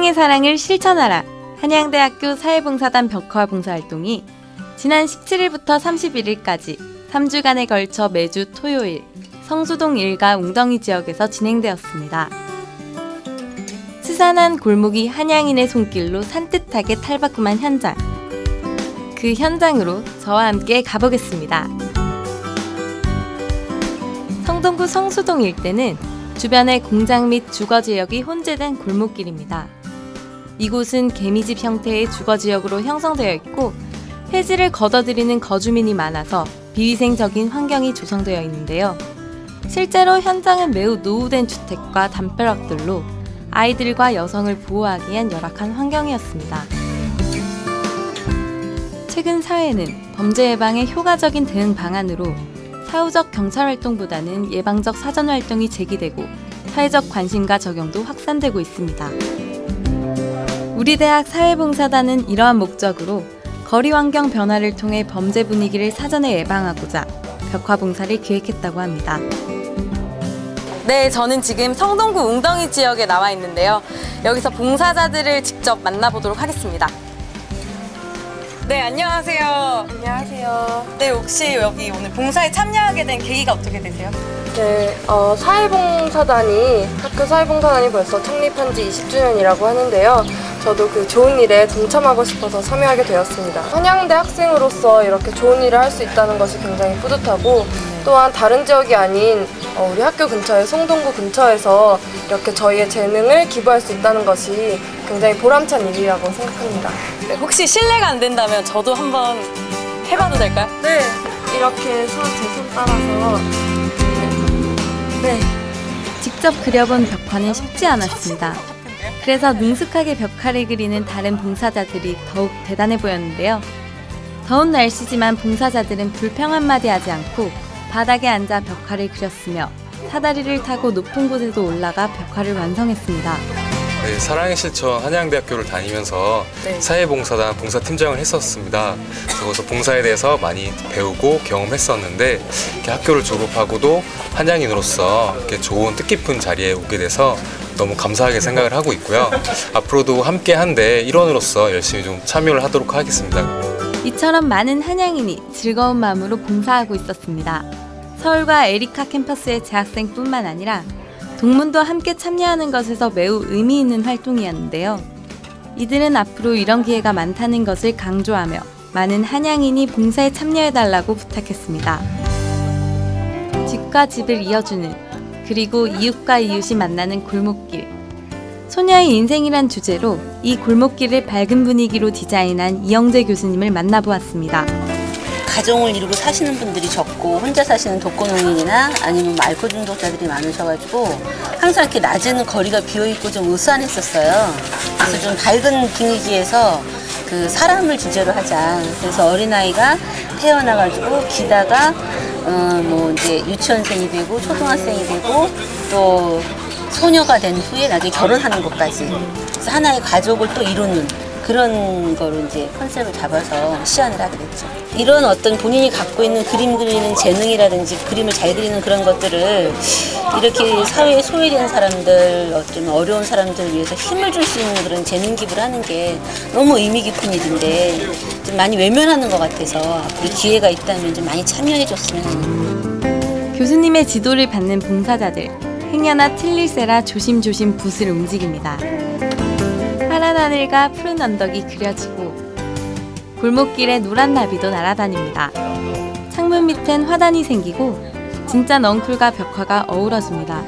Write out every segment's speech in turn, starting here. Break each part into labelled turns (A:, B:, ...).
A: 한양의 사랑을 실천하라! 한양대학교 사회봉사단 벽화봉사활동이 지난 17일부터 31일까지 3주간에 걸쳐 매주 토요일 성수동 1가 웅덩이 지역에서 진행되었습니다. 스산한 골목이 한양인의 손길로 산뜻하게 탈바꿈한 현장. 그 현장으로 저와 함께 가보겠습니다. 성동구 성수동 일대는 주변의 공장 및 주거지역이 혼재된 골목길입니다. 이곳은 개미집 형태의 주거지역으로 형성되어 있고 폐지를 걷어들이는 거주민이 많아서 비위생적인 환경이 조성되어 있는데요. 실제로 현장은 매우 노후된 주택과 담벼락들로 아이들과 여성을 보호하기 위한 열악한 환경이었습니다. 최근 사회는 범죄 예방에 효과적인 대응 방안으로 사후적 경찰 활동보다는 예방적 사전 활동이 제기되고 사회적 관심과 적용도 확산되고 있습니다. 우리 대학 사회봉사단은 이러한 목적으로 거리 환경 변화를 통해 범죄 분위기를 사전에 예방하고자 벽화봉사를 기획했다고 합니다. 네, 저는 지금 성동구 웅덩이 지역에 나와 있는데요. 여기서 봉사자들을 직접 만나보도록 하겠습니다. 네, 안녕하세요.
B: 안녕하세요.
A: 네, 혹시 여기 오늘 봉사에 참여하게 된 계기가 어떻게 되세요?
B: 네, 학교 사회봉사단이 벌써 창립한 지 20주년이라고 하는데요. 저도 그 좋은 일에 동참하고 싶어서 참여하게 되었습니다. 한양대 학생으로서 이렇게 좋은 일을 할 수 있다는 것이 굉장히 뿌듯하고 또한 다른 지역이 아닌 우리 학교 근처에 성동구 근처에서 이렇게 저희의 재능을 기부할 수 있다는 것이 굉장히 보람찬 일이라고 생각합니다.
A: 네, 혹시 실례가 안 된다면 저도 한번 해봐도 될까요?
B: 네, 이렇게 제 손 따라서
A: 네, 직접 그려본 벽화는 쉽지 않았습니다. 그래서 능숙하게 벽화를 그리는 다른 봉사자들이 더욱 대단해 보였는데요. 더운 날씨지만 봉사자들은 불평 한마디 하지 않고 바닥에 앉아 벽화를 그렸으며 사다리를 타고 높은 곳에도 올라가 벽화를 완성했습니다.
C: 네, 사랑의 실천 한양대학교를 다니면서 사회봉사단 봉사팀장을 했었습니다. 그래서 봉사에 대해서 많이 배우고 경험했었는데 이렇게 학교를 졸업하고도 한양인으로서 이렇게 좋은 뜻깊은 자리에 오게 돼서 너무 감사하게 생각을 하고 있고요. 앞으로도 함께 한데 일원으로서 열심히 좀 참여를 하도록 하겠습니다.
A: 이처럼 많은 한양인이 즐거운 마음으로 봉사하고 있었습니다. 서울과 에리카 캠퍼스의 재학생뿐만 아니라 동문도 함께 참여하는 것에서 매우 의미 있는 활동이었는데요. 이들은 앞으로 이런 기회가 많다는 것을 강조하며 많은 한양인이 봉사에 참여해달라고 부탁했습니다. 집과 집을 이어주는, 그리고 이웃과 이웃이 만나는 골목길. 소녀의 인생이란 주제로 이 골목길을 밝은 분위기로 디자인한 이영재 교수님을 만나보았습니다.
D: 가정을 이루고 사시는 분들이 적고 혼자 사시는 독거노인이나 아니면 알코올 중독자들이 많으셔가지고 항상 이렇게 낮에는 거리가 비어있고 좀 으스안했었어요. 그래서 좀 밝은 분위기에서 그 사람을 주제로 하자. 그래서 어린아이가 태어나가지고 기다가 뭐 이제 유치원생이 되고 초등학생이 되고 또 소녀가 된 후에 나중에 결혼하는 것까지. 그래서 하나의 가족을 또 이루는 그런 거로 이제 컨셉을 잡아서 시연을 하게 됐죠. 이런 어떤 본인이 갖고 있는 그림 그리는 재능이라든지 그림을 잘 그리는 그런 것들을 이렇게 사회에 소외된 사람들, 어쩌면 어려운 사람들을 위해서 힘을 줄 수 있는 그런 재능 기부를 하는 게 너무 의미 깊은 일인데 좀 많이 외면하는 것 같아서 앞으로 기회가 있다면 좀 많이 참여해 줬으면 하는.
A: 교수님의 지도를 받는 봉사자들, 행여나 틀릴세라 조심조심 붓을 움직입니다. 파란 하늘과 푸른 언덕이 그려지고 골목길에 노란 나비도 날아다닙니다. 창문 밑엔 화단이 생기고 진짜 넝쿨과 벽화가 어우러집니다.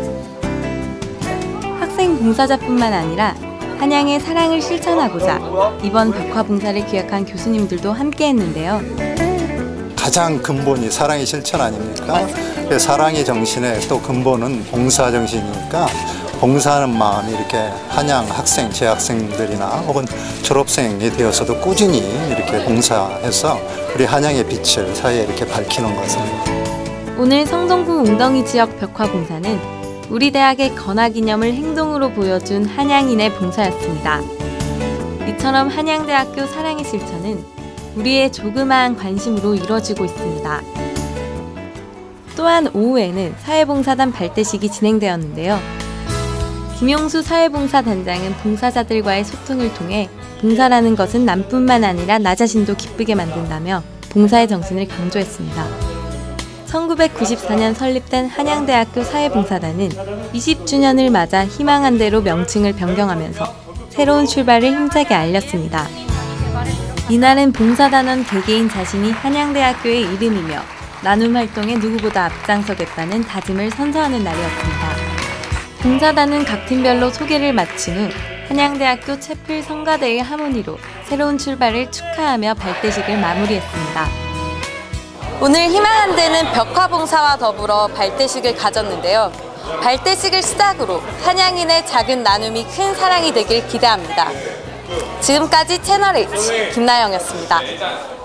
A: 학생 봉사자뿐만 아니라 한양의 사랑을 실천하고자 이번 벽화 봉사를 기획한 교수님들도 함께 했는데요.
E: 가장 근본이 사랑의 실천 아닙니까? 사랑의 정신의 또 근본은 봉사 정신이니까 봉사하는 마음이 이렇게 한양 학생, 재학생들이나 혹은 졸업생이 되어서도 꾸준히 이렇게 봉사해서 우리 한양의 빛을 사회에 이렇게 밝히는 것입니다.
A: 오늘 성동구 웅덩이 지역 벽화 봉사는 우리 대학의 건화기념을 행동으로 보여준 한양인의 봉사였습니다. 이처럼 한양대학교 사랑의 실천은 우리의 조그마한 관심으로 이루어지고 있습니다. 또한 오후에는 사회봉사단 발대식이 진행되었는데요. 김용수 사회봉사단장은 봉사자들과의 소통을 통해 봉사라는 것은 남뿐만 아니라 나 자신도 기쁘게 만든다며 봉사의 정신을 강조했습니다. 1994년 설립된 한양대학교 사회봉사단은 20주년을 맞아 희망한 대로 명칭을 변경하면서 새로운 출발을 힘차게 알렸습니다. 이날은 봉사단원 개개인 자신이 한양대학교의 이름이며 나눔 활동에 누구보다 앞장서겠다는 다짐을 선서하는 날이었습니다. 봉사단은 각 팀별로 소개를 마친 후 한양대학교 채플 성가대의 하모니로 새로운 출발을 축하하며 발대식을 마무리했습니다. 오늘 희망한 대는 벽화봉사와 더불어 발대식을 가졌는데요. 발대식을 시작으로 한양인의 작은 나눔이 큰 사랑이 되길 기대합니다. 지금까지 채널H 김나영이었습니다.